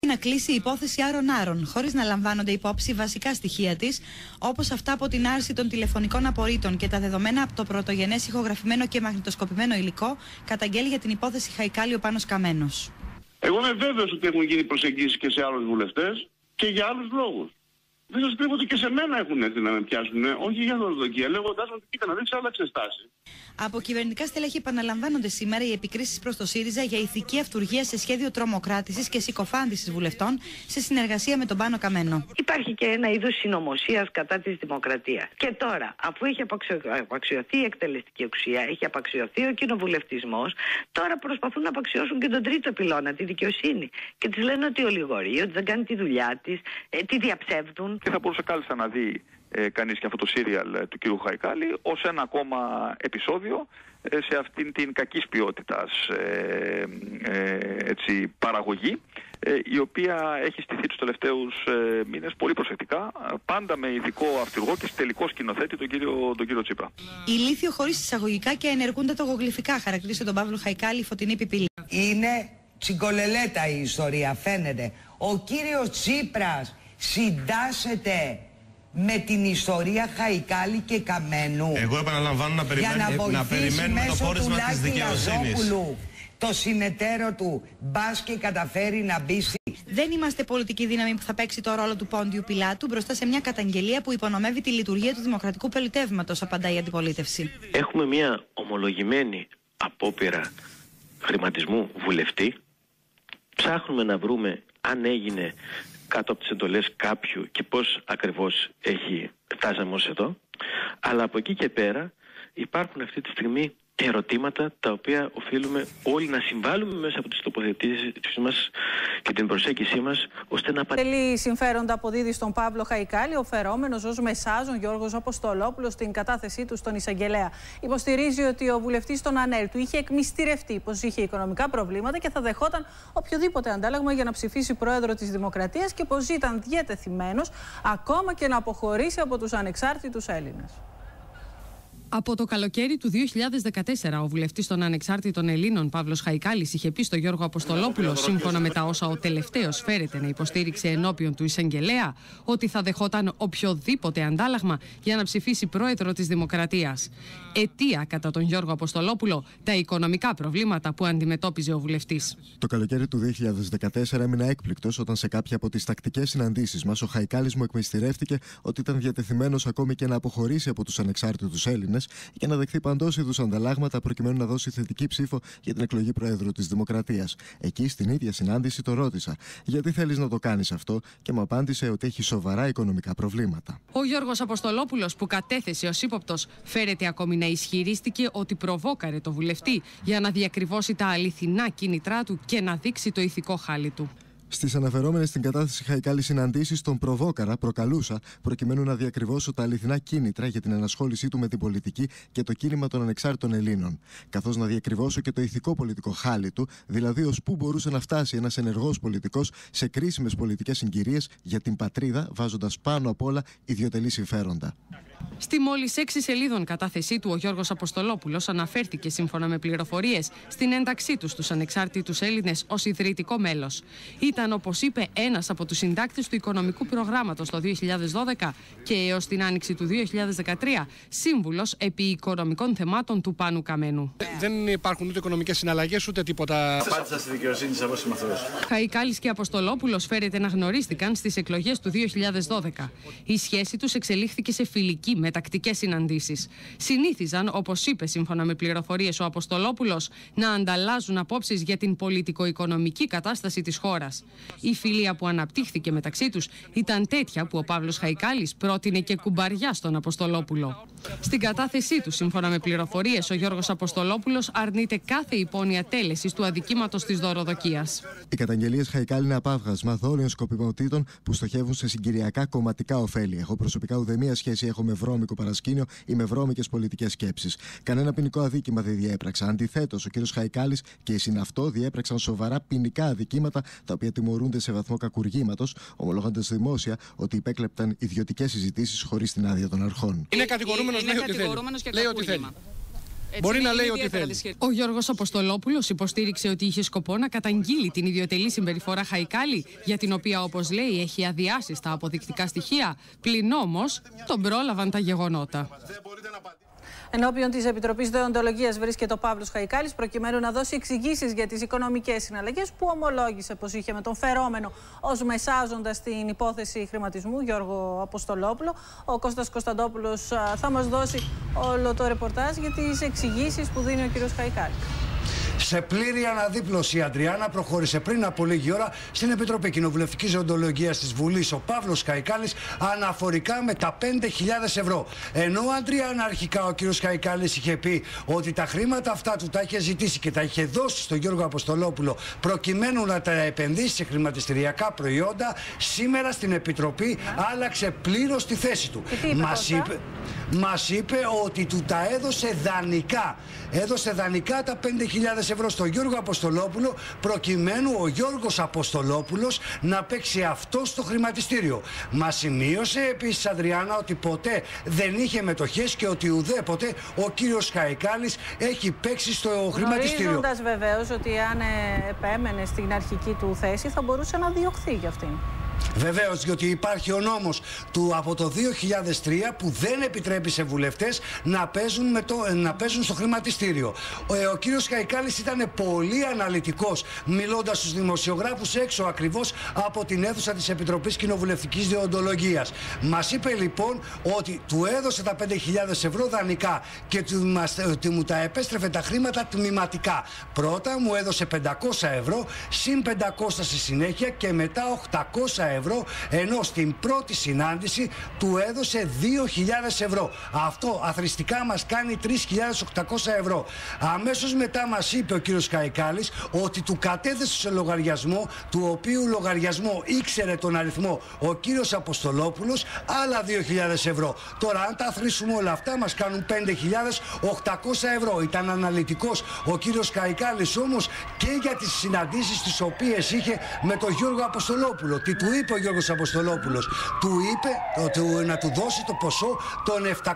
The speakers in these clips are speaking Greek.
Να κλείσει η υπόθεση Άρων-Άρων, χωρίς να λαμβάνονται υπόψη βασικά στοιχεία της, όπως αυτά από την άρση των τηλεφωνικών απορρίτων και τα δεδομένα από το πρωτογενές ηχογραφημένο και μαγνητοσκοπημένο υλικό, καταγγέλει για την υπόθεση Χαϊκάλη ο Πάνος Καμένος. Εγώ είμαι βέβαιος ότι έχουν γίνει προσεγγίσεις και σε άλλους βουλευτές και για άλλους λόγους. Δεν σας κρύβω ότι και σε μένα έχουν έρθει να με πιάσουν, όχι για δωροδοκία, λέγοντας ότι κοίτα να δείξει άλλαξε στάση. Από κυβερνητικά στελέχη επαναλαμβάνονται σήμερα οι επικρίσεις προς το ΣΥΡΙΖΑ για ηθική αυτουργία σε σχέδιο τρομοκράτησης και συκοφάντησης βουλευτών σε συνεργασία με τον Πάνο Καμένο. Υπάρχει και ένα είδος συνωμοσίας κατά της δημοκρατίας. Και τώρα, αφού έχει απαξιωθεί η εκτελεστική εξουσία, έχει απαξιωθεί ο κοινοβουλευτισμός, τώρα προσπαθούν να απαξιώσουν και τον τρίτο πυλώνα, τη δικαιοσύνη. Και της λένε ότι ολιγορεί, ότι δεν κάνει τη δουλειά της, τη διαψεύδουν. Και θα μπορούσε κάλλιστα να δει κανείς και αυτό το σύριαλ του κ. Χαϊκάλη ως ένα ακόμα επεισόδιο σε αυτήν την κακής ποιότητας παραγωγή, η οποία έχει στηθεί τους τελευταίους μήνες πολύ προσεκτικά, πάντα με ειδικό αυτουργό και τελικό σκηνοθέτη τον κύριο Τσίπρα. Ηλίθιο χωρίς εισαγωγικά και ενεργούντα τογογλυφικά, χαρακτήρισε τον Παύλο Χαϊκάλη η Φωτεινή Πιπίλη. Είναι τσιγκολελέτα η ιστορία, φαίνεται. Ο κύριος Τσίπρας συντάσσεται με την ιστορία Χαϊκάλη και Καμένου. Εγώ επαναλαμβάνω να περιμένουμε το πόρισμα της δικαιοσύνης. Το συνεταίρο του μπας και καταφέρει να μπει. Δεν είμαστε πολιτική δύναμη που θα παίξει το ρόλο του Πόντιου Πιλάτου μπροστά σε μια καταγγελία που υπονομεύει τη λειτουργία του δημοκρατικού πολιτεύματος, απαντάει η αντιπολίτευση. Έχουμε μια ομολογημένη απόπειρα χρηματισμού βουλευτή. Ψάχνουμε να βρούμε αν έγινε κάτω από τις εντολές κάποιου και πώς ακριβώς φτάσαμε ως εδώ. Αλλά από εκεί και πέρα υπάρχουν αυτή τη στιγμή ερωτήματα τα οποία οφείλουμε όλοι να συμβάλλουμε μέσα από τις τοποθετήσεις μας και την προσέγγιση μας ώστε να Τελεί συμφέροντα αποδίδει στον Παύλο Χαϊκάλη ο φερόμενος ως μεσάζων Γιώργος Αποστολόπουλος στην κατάθεσή του στον εισαγγελέα. Υποστηρίζει ότι ο βουλευτής των ΑΝΕΛ του είχε εκμυστηρευτεί πως είχε οικονομικά προβλήματα και θα δεχόταν οποιοδήποτε αντάλλαγμα για να ψηφίσει πρόεδρο της Δημοκρατίας και πως ήταν διατεθειμένος ακόμα και να αποχωρήσει από τους ανεξάρτητους Έλληνες. Από το καλοκαίρι του 2014, ο βουλευτής των Ανεξάρτητων Ελλήνων Παύλος Χαϊκάλης είχε πει στο Γιώργο Αποστολόπουλο, σύμφωνα με τα όσα ο τελευταίος φέρεται να υποστήριξε ενώπιον του εισαγγελέα, ότι θα δεχόταν οποιοδήποτε αντάλλαγμα για να ψηφίσει πρόεδρο της Δημοκρατίας. Αιτία, κατά τον Γιώργο Αποστολόπουλο, τα οικονομικά προβλήματα που αντιμετώπιζε ο βουλευτής. Το καλοκαίρι του 2014 έμεινα έκπληκτος όταν σε κάποια από τις τακτικές συναντήσεις μας ο Χαϊκάλης μου εκμυστηρεύτηκε ότι ήταν διατεθειμένος ακόμη και να αποχωρήσει από τους ανεξάρτητους Έλληνες για να δεχθεί παντός είδους ανταλλάγματα προκειμένου να δώσει θετική ψήφο για την εκλογή Προέδρου της Δημοκρατίας. Εκεί, στην ίδια συνάντηση, το ρώτησα: γιατί θέλεις να το κάνεις αυτό, και μου απάντησε ότι έχει σοβαρά οικονομικά προβλήματα. Ο Γιώργος Αποστολόπουλος, που κατέθεσε ως ύποπτος, φέρεται ακόμη να ισχυρίστηκε ότι προβόκαρε το βουλευτή για να διακριβώσει τα αληθινά κίνητρά του και να δείξει το ηθικό χάλι του. Στις αναφερόμενες στην κατάθεση Χαϊκάλη συναντήσεις, τον προβόκαρα, προκαλούσα, προκειμένου να διακριβώσω τα αληθινά κίνητρα για την ενασχόλησή του με την πολιτική και το κίνημα των Ανεξάρτητων Ελλήνων. Καθώς να διακριβώσω και το ηθικό πολιτικό χάλι του, δηλαδή ως πού μπορούσε να φτάσει ένας ενεργός πολιτικός σε κρίσιμες πολιτικές συγκυρίες για την πατρίδα, βάζοντας πάνω απ' όλα ιδιωτελή συμφέροντα. Στη μόλις 6 σελίδων κατάθεσή του, ο Γιώργος Αποστολόπουλος αναφέρθηκε, σύμφωνα με πληροφορίες, στην ένταξή του στους Ανεξάρτητους Έλληνες ως ιδρυτικό μέλος. Ήταν, όπως είπε, ένας από τους συντάκτες του οικονομικού προγράμματος το 2012 και έως την άνοιξη του 2013 σύμβουλος επί οικονομικών θεμάτων του Πάνου Καμένου. Δεν υπάρχουν ούτε οικονομικές συναλλαγές ούτε τίποτα. Απάντησα στη δικαιοσύνη σε αυτός μαθητός. Χαϊκάλης και Αποστολόπουλος φέρεται να γνωρίστηκαν στις εκλογές του 2012. Η σχέση τους εξελίχθηκε σε φιλική με τακτικές συναντήσεις. Συνήθιζαν, όπως είπε σύμφωνα με πληροφορίες ο Αποστολόπουλος, να ανταλλάζουν απόψεις για την πολιτικο-οικονομική κατάσταση της χώρας. Η φιλία που αναπτύχθηκε μεταξύ τους ήταν τέτοια που ο Παύλος Χαϊκάλης πρότεινε και κουμπαριά στον Αποστολόπουλο. Στην κατάθεσή του, σύμφωνα με πληροφορίες, ο Γιώργος Αποστολόπουλος αρνείται κάθε υπόνοια τέλεσης του αδικήματος της δωροδοκίας. Οι καταγγελίες Χαϊκάλη είναι απάβγασμα δόλιων σκοπιμοτήτων που στοχεύουν σε συγκυριακά κομματικά ωφέλη. Εγώ προσωπικά ουδέμια σχέση έχω με βρώμικο παρασκήνιο ή με βρώμικες πολιτικές σκέψεις. Κανένα ποινικό αδίκημα δεν διέπραξα. Αντιθέτως, ο κ. Χαϊκάλης και η συναυτό διέπραξαν σοβαρά ποινικά αδικήματα, τα οποία τιμωρούνται σε βαθμό κακουργήματος, ομολογώντας δημόσια ότι υπέκλεπταν ιδιωτικές συζητήσεις χωρίς την άδεια των αρχών. Είναι κατηγορούμενος, λέει ότι θέλει. Λέει ότι θέλει. Μπορεί να λέει ό,τι θέλει. Ο Γιώργος Αποστολόπουλος υποστήριξε ότι είχε σκοπό να καταγγείλει την ιδιωτελή συμπεριφορά Χαϊκάλη, για την οποία, όπως λέει, έχει αδειάσει στα αποδεικτικά στοιχεία. Πλην όμως τον πρόλαβαν τα γεγονότα. Ενώπιον της Επιτροπής Δεοντολογίας βρίσκεται ο Παύλος Χαϊκάλης, προκειμένου να δώσει εξηγήσεις για τις οικονομικές συναλλαγές που ομολόγησε πως είχε με τον φερόμενο ως μεσάζοντα στην υπόθεση χρηματισμού, Γιώργο Αποστολόπουλο. Ο Κώστας Κωνσταντόπουλος θα μας δώσει όλο το ρεπορτάζ για τις εξηγήσεις που δίνει ο κ. Χαϊκάλης. Σε πλήρη αναδίπλωση, η Αντριάννα προχώρησε πριν από λίγη ώρα στην Επιτροπή Κοινοβουλευτικής Δεοντολογίας της Βουλής ο Παύλος Χαϊκάλης αναφορικά με τα 5.000 ευρώ. Ενώ Αντριάννα αρχικά ο κ. Χαϊκάλης είχε πει ότι τα χρήματα αυτά του τα είχε ζητήσει και τα είχε δώσει στον Γιώργο Αποστολόπουλο προκειμένου να τα επενδύσει σε χρηματιστηριακά προϊόντα, σήμερα στην Επιτροπή άλλαξε πλήρως τη θέση του. Μας είπε ότι του τα έδωσε δανεικά. Έδωσε δανεικά τα 5.000 ευρώ στον Γιώργο Αποστολόπουλο προκειμένου ο Γιώργος Αποστολόπουλος να παίξει αυτό στο χρηματιστήριο. Μας σημείωσε επίσης, Αντριάννα, ότι ποτέ δεν είχε μετοχές και ότι ουδέποτε ο κύριος Χαϊκάλης έχει παίξει στο χρηματιστήριο. Γνωρίζοντας βεβαίως ότι αν επέμενε στην αρχική του θέση θα μπορούσε να διωχθεί για αυτήν. Βεβαίως, διότι υπάρχει ο νόμος του από το 2003 που δεν επιτρέπει σε βουλευτές να παίζουν στο χρηματιστήριο. Ο κύριος Χαϊκάλης ήταν πολύ αναλυτικός, μιλώντας στους δημοσιογράφους έξω ακριβώς από την αίθουσα της Επιτροπής Κοινοβουλευτικής Δεοντολογίας. Μας είπε λοιπόν ότι του έδωσε τα 5.000 ευρώ δανεικά και ότι μου τα επέστρεφε τα χρήματα τμηματικά. Πρώτα μου έδωσε 500 ευρώ, συν 500 στη συνέχεια και μετά 800 ευρώ, ενώ στην πρώτη συνάντηση του έδωσε 2.000 ευρώ. Αυτό αθροιστικά μας κάνει 3.800 ευρώ. Αμέσως μετά μας είπε ο κύριος Χαϊκάλης ότι του κατέθεσε σε λογαριασμό, του οποίου λογαριασμό ήξερε τον αριθμό ο κύριος Αποστολόπουλος, άλλα 2.000 ευρώ. Τώρα αν τα αθροίσουμε όλα αυτά μας κάνουν 5.800 ευρώ. Ήταν αναλυτικός ο κύριος Χαϊκάλης όμως και για τις συναντήσεις τις οποίες είχε με τον Γιώργο Αποστολόπουλο. Τι του είπε ο Γιώργος Αποστολόπουλος? Του είπε να του δώσει το ποσό των 700.000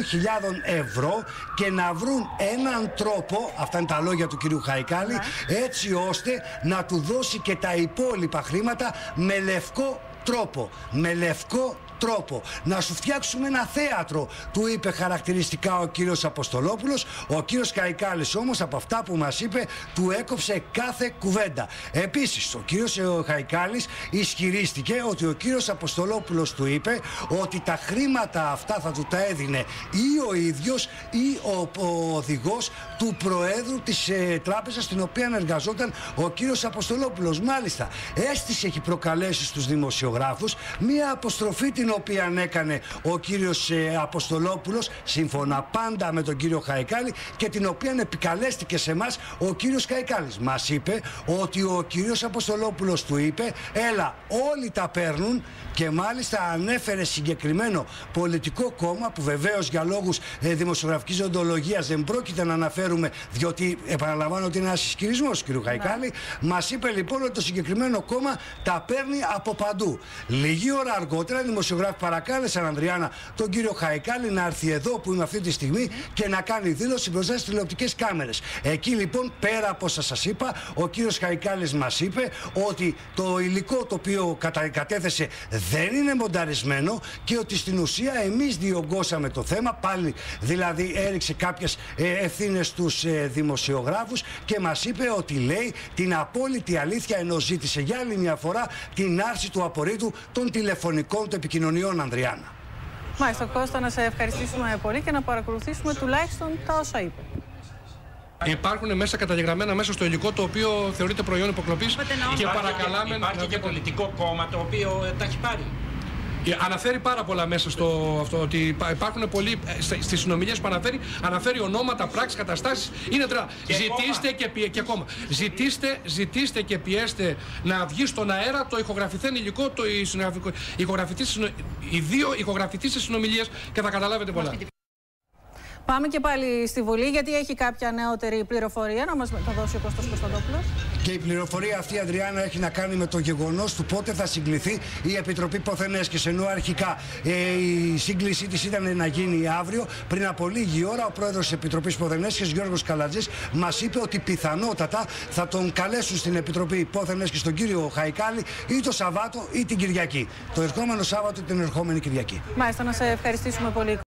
ευρώ και να βρουν έναν τρόπο, αυτά είναι τα λόγια του κυρίου Χαϊκάλη, έτσι ώστε να του δώσει και τα υπόλοιπα χρήματα με λευκό τρόπο. Με λευκό τρόπο. Να σου φτιάξουμε ένα θέατρο, του είπε χαρακτηριστικά ο κύριος Αποστολόπουλος. Ο κύριος Χαϊκάλης όμως από αυτά που μας είπε του έκοψε κάθε κουβέντα. Επίσης ο κύριος Χαϊκάλης ισχυρίστηκε ότι ο κύριος Αποστολόπουλος του είπε ότι τα χρήματα αυτά θα του τα έδινε ή ο ίδιος ή ο οδηγός του Προέδρου της τράπεζας στην οποία εργαζόταν ο κύριος Αποστολόπουλος. Μάλιστα αίσθηση έχει προκαλέσει στους δημοσιογράφους μία αποστροφή την οποία έκανε ο κύριος Αποστολόπουλος σύμφωνα πάντα με τον κύριο Χαϊκάλη και την οποία επικαλέστηκε σε εμάς ο κύριος Χαϊκάλης. Μας είπε ότι ο κύριος Αποστολόπουλος του είπε έλα όλοι τα παίρνουν και μάλιστα ανέφερε συγκεκριμένο πολιτικό κόμμα που βεβαίως για λόγους δημοσιογραφικής οντολογίας δεν πρόκειται να αναφέρουμε διότι επαναλαμβάνω ότι είναι ένας ισχυρισμός του κύριου Χαϊκάλη. Μας είπε λοιπόν ότι το συγκεκριμένο κόμμα τα παίρνει από παντού. Λίγη ώρα αργότερα οι δημοσιογράφοι παρακάλεσαν, Ανδριάννα, τον κύριο Χαϊκάλη να έρθει εδώ που είμαι αυτή τη στιγμή και να κάνει δήλωση μπροστά στις τηλεοπτικές κάμερες. Εκεί λοιπόν, πέρα από όσα σας είπα, ο κύριος Χαϊκάλης μας είπε ότι το υλικό το οποίο κατέθεσε δεν είναι μονταρισμένο και ότι στην ουσία εμείς διωγγώσαμε το θέμα, πάλι δηλαδή έριξε κάποιες ευθύνες στους δημοσιογράφους και μας είπε ότι λέει την απόλυτη αλήθεια, ενώ ζήτησε για άλλη μια φορά την άρση του απορρίτου των τηλεφωνικών του επικοινωνιών, Ανδριάννα. Μάλιστα, Κώστα, να σε ευχαριστήσουμε πολύ και να παρακολουθήσουμε τουλάχιστον τα όσα είπε. Υπάρχουν μέσα καταγεγραμμένα μέσα στο υλικό το οποίο θεωρείται προϊόν υποκλοπής και παρακαλάμε. Υπάρχει και πολιτικό κόμμα το οποίο τα έχει πάρει. Αναφέρει πάρα πολλά μέσα στο αυτό, ότι υπάρχουν πολλοί στις συνομιλίες που αναφέρει ονόματα, πράξεις, καταστάσεις. Είναι τρελά. Ζητήστε και πιέστε να βγει στον αέρα το ηχογραφηθέν υλικό, οι δύο ηχογραφητές συνομιλίες και θα καταλάβετε πολλά. Πάμε και πάλι στη Βουλή, γιατί έχει κάποια νεότερη πληροφορία να μας μεταδώσει ο Κώστας Κωνσταντόπουλος. Και η πληροφορία αυτή, Αντριάννα, έχει να κάνει με το γεγονός του πότε θα συγκληθεί η Επιτροπή Ποθενέσκης. Ενώ αρχικά η σύγκλησή της ήταν να γίνει αύριο, πριν από λίγη ώρα ο πρόεδρος της Επιτροπής Ποθενέσκης, Γιώργος Καλατζής, μας είπε ότι πιθανότατα θα τον καλέσουν στην Επιτροπή Ποθενέσκης τον κύριο Χαϊκάλη ή το Σαββάτο ή την Κυριακή. Το ερχόμενο Σάββατο ή την ερχόμενη Κυριακή. Μάλιστα, να σε ευχαριστήσουμε πολύ,